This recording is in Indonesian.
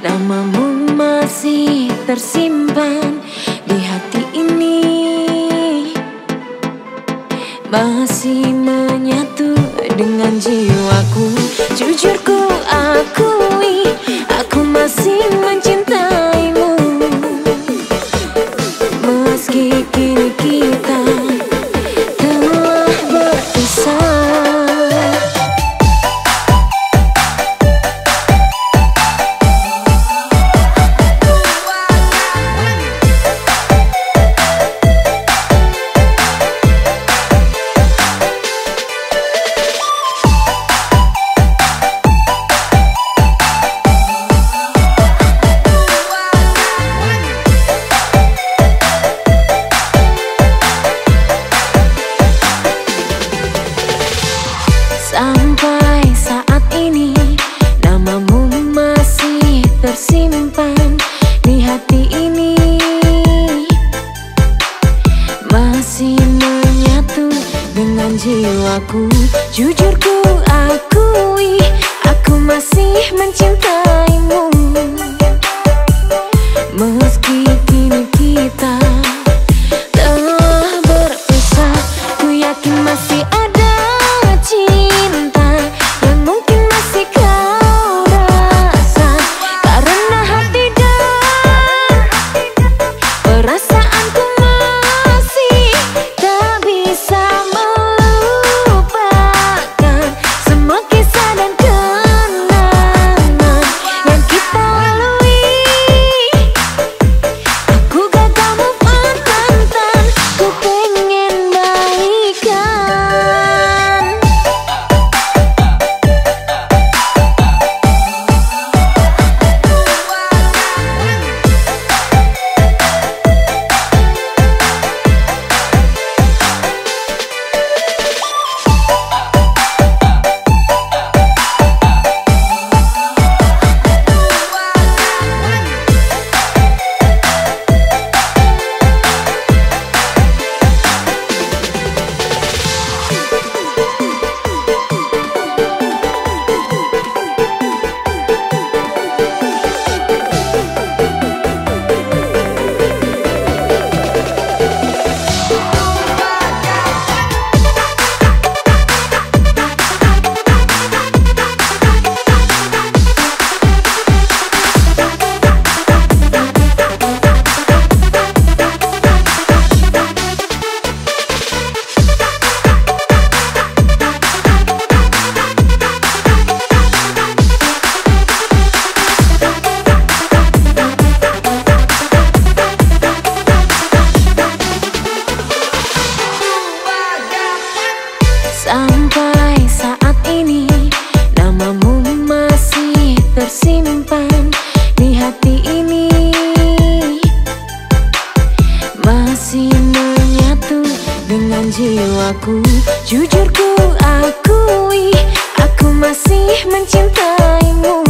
Namamu masih tersimpan di hati ini, masih menyatu dengan jiwaku. Jujur ku akui, aku masih mencintaimu, meski kini kita telah berpisah. Sampai saat ini namamu masih tersimpan di hati ini, masih menyatu dengan jiwaku. Jujur ku akui, aku masih mencintaimu, meski kini kita telah berpisah. Ku yakin masih ada cinta yang mungkin masih kau rasa, karena hati dan perasaanku masih tak bisa melupakan semua kisah dan kenangan yang kita lalui. Aku gagal move on mantan, ku pengen baikan. Sampai saat ini namamu masih tersimpan di hati ini, masih menyatu dengan jiwaku. Jujur ku akui, aku masih mencintaimu,